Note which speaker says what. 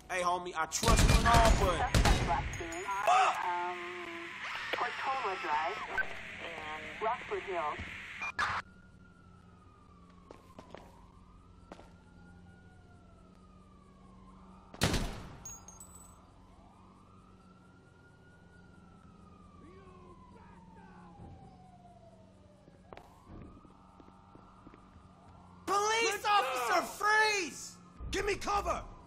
Speaker 1: Hey, homie, I trust you and all, but...
Speaker 2: Portola Drive and Rockford Hills.
Speaker 3: Police officer, freeze! Give me cover!